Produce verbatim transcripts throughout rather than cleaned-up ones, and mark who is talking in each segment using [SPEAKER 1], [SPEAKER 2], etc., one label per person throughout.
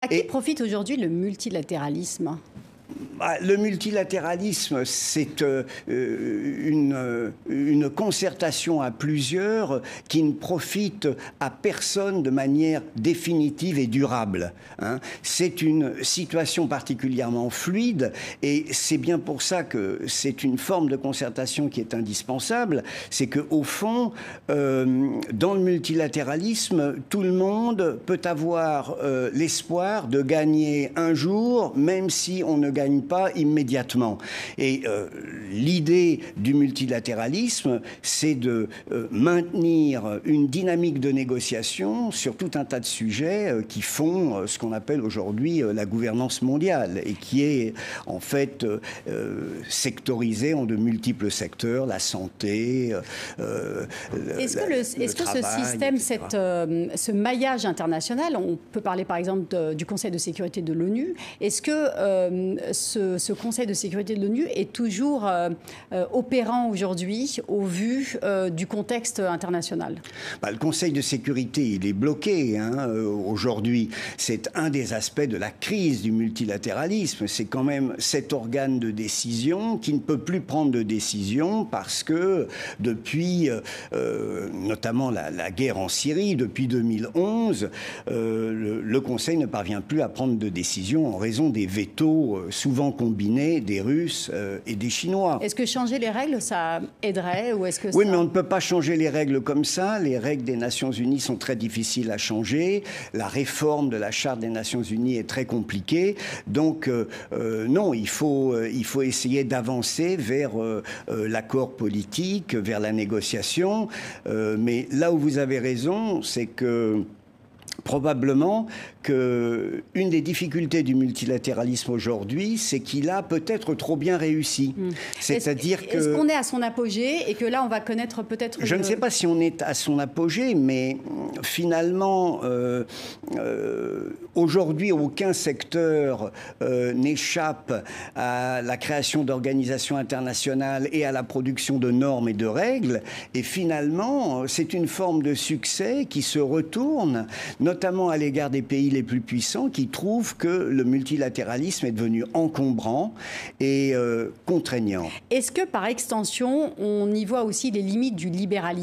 [SPEAKER 1] À qui profite aujourd'hui le multilatéralisme ?
[SPEAKER 2] Bah, le multilatéralisme, c'est euh, une, euh, une concertation à plusieurs qui ne profite à personne de manière définitive et durable, hein. C'est une situation particulièrement fluide et c'est bien pour ça que c'est une forme de concertation qui est indispensable. C'est qu'au fond, euh, dans le multilatéralisme, tout le monde peut avoir euh, l'espoir de gagner un jour, même si on ne gagne pas immédiatement. Et euh, l'idée du multilatéralisme, c'est de euh, maintenir une dynamique de négociation sur tout un tas de sujets euh, qui font euh, ce qu'on appelle aujourd'hui euh, la gouvernance mondiale et qui est en fait euh, euh, sectorisée en de multiples secteurs, la santé, euh,
[SPEAKER 1] est-ce que, le, est-ce que ce système, cette, euh, ce maillage international, on peut parler par exemple de, du Conseil de sécurité de l'ONU, est-ce que euh, Ce, ce Conseil de sécurité de l'ONU est toujours euh, euh, opérant aujourd'hui au vu euh, du contexte international?
[SPEAKER 2] Bah, le Conseil de sécurité, il est bloqué hein, euh, aujourd'hui. C'est un des aspects de la crise du multilatéralisme. C'est quand même cet organe de décision qui ne peut plus prendre de décision parce que depuis, euh, notamment la, la guerre en Syrie, depuis deux mille onze, euh, le, le Conseil ne parvient plus à prendre de décision en raison des vétos euh, souvent combinés des Russes euh, et des Chinois.
[SPEAKER 1] Est-ce que changer les règles, ça aiderait ou est-ce que
[SPEAKER 2] Oui,
[SPEAKER 1] ça...
[SPEAKER 2] mais on ne peut pas changer les règles comme ça. Les règles des Nations Unies sont très difficiles à changer. La réforme de la Charte des Nations Unies est très compliquée. Donc, euh, euh, non, il faut, euh, il faut essayer d'avancer vers euh, euh, l'accord politique, vers la négociation. Euh, mais là où vous avez raison, c'est que probablement qu'une des difficultés du multilatéralisme aujourd'hui, c'est qu'il a peut-être trop bien réussi. Mmh. C'est-à-dire
[SPEAKER 1] est-ce,
[SPEAKER 2] que...
[SPEAKER 1] Est-ce qu'on est à son apogée et que là, on va connaître peut-être...
[SPEAKER 2] Je
[SPEAKER 1] une...
[SPEAKER 2] ne sais pas si on est à son apogée, mais finalement, euh, euh, aujourd'hui, aucun secteur euh, n'échappe à la création d'organisations internationales et à la production de normes et de règles. Et finalement, c'est une forme de succès qui se retourne, notamment à l'égard des pays les plus puissants qui trouvent que le multilatéralisme est devenu encombrant et euh, contraignant.
[SPEAKER 1] Est-ce que, par extension, on y voit aussi les limites du libéralisme ?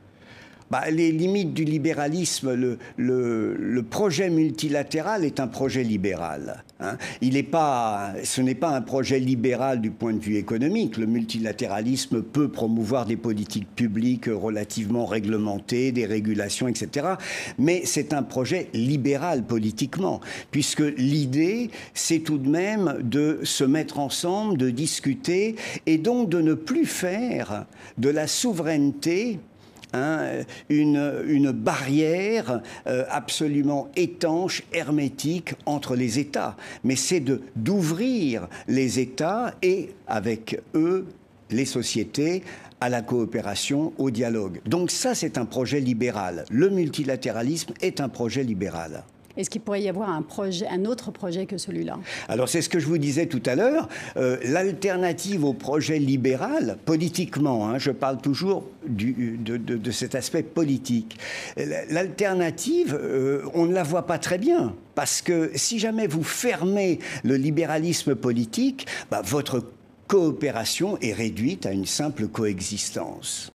[SPEAKER 2] Bah, les limites du libéralisme, le, le, le projet multilatéral est un projet libéral. Hein. Il est pas, ce n'est pas un projet libéral du point de vue économique. Le multilatéralisme peut promouvoir des politiques publiques relativement réglementées, des régulations, et cetera. Mais c'est un projet libéral politiquement, puisque l'idée, c'est tout de même de se mettre ensemble, de discuter, et donc de ne plus faire de la souveraineté Hein, une, une barrière euh, absolument étanche, hermétique entre les États. Mais c'est de, d'ouvrir les États et, avec eux, les sociétés, à la coopération, au dialogue. Donc ça, c'est un projet libéral. Le multilatéralisme est un projet libéral.
[SPEAKER 1] Est-ce qu'il pourrait y avoir un, projet, un autre projet que celui-là?
[SPEAKER 2] Alors, c'est ce que je vous disais tout à l'heure. Euh, l'alternative au projet libéral, politiquement, hein, je parle toujours du, de, de, de cet aspect politique. L'alternative, euh, on ne la voit pas très bien. Parce que si jamais vous fermez le libéralisme politique, bah, votre coopération est réduite à une simple coexistence.